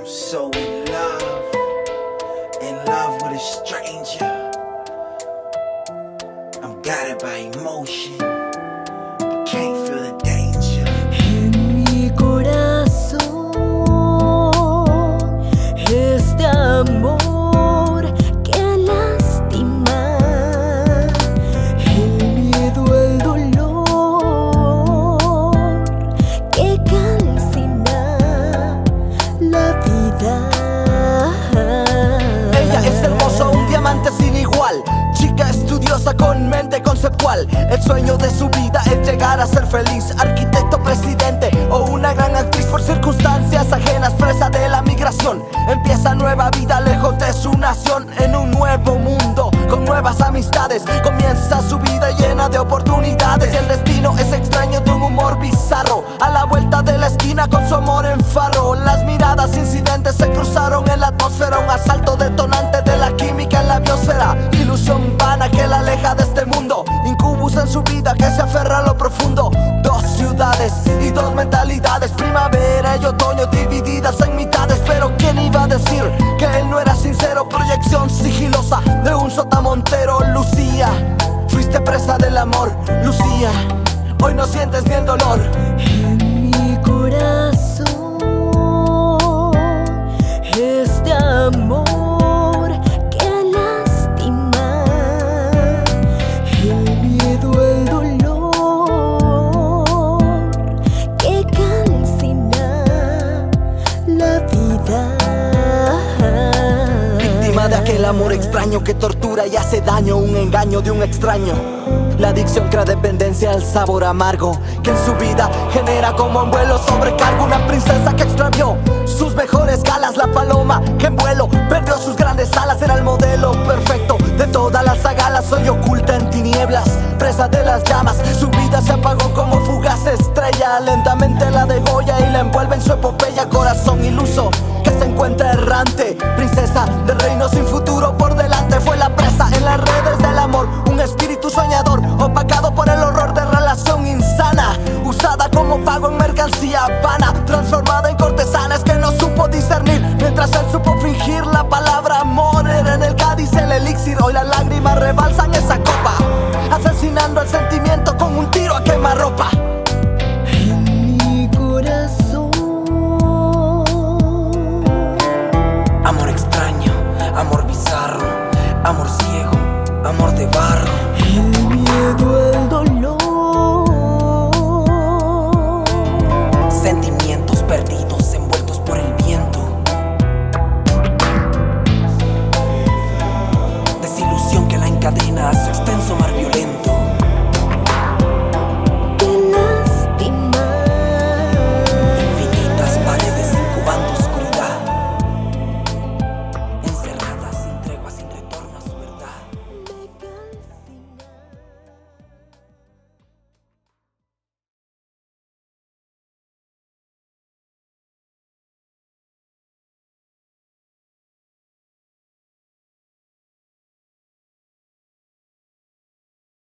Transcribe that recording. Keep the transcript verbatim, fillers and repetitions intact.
so in love, in love with a stranger. I'm guided by emotion, but can't feel the danger. En mi corazón este amor que lastima, el miedo, el dolor que calcina la vida. Ella es hermosa, un diamante sin igual, chica estudiosa con mente conceptual. El sueño de su vida es llegar a ser feliz, arquitecto, presidente o una gran actriz. Por circunstancias ajenas, presa de la migración, empieza nueva vida lejos de su nación. En un nuevo mundo, con nuevas amistades, comienza su vida llena de oportunidades. Y el destino es extraño, de un humor bizarro, a la vuelta de la esquina con su amor en faro. Las miradas incidentes se cruzaron en la atmósfera, un asalto detonante de la química en la biosfera. Ilusión vana que la aleja de este mundo, incubus en su vida que se aferra a lo profundo. Dos ciudades y dos mentalidades, primavera y otoño divididas en mitades. Pero ¿quién iba a decir que él no era sincero? Proyección sigilosa de un sotamontero. Lucía, fuiste presa del amor. Lucía, hoy no sientes ni el dolor. En mi corazón este amor que lastima, el miedo, el dolor que calcina la vida. Víctima de aquel amor extraño que tortura y hace daño, un engaño de un extraño. La adicción crea dependencia al sabor amargo que en su vida genera como en vuelo sobrecargo. Una princesa que extravió sus mejores galas, la paloma que en vuelo perdió sus grandes alas. Era el modelo perfecto de todas las agalas, hoy oculta en tinieblas, presa de las llamas. Su vida se apagó como fugaz estrella, lentamente la degolla y la envuelve en su epopeya. Corazón iluso que se encuentra errante, princesa de reino sin futuro por delante. Fue la presa en las redes del amor, un espíritu soñador opacado por el horror de relación insana, usada como pago en mercancía vana, transformada en cortesanas que no supo discernir, mientras él supo fingir la palabra amor. Era en el Cádiz el elixir, hoy las lágrimas rebalsan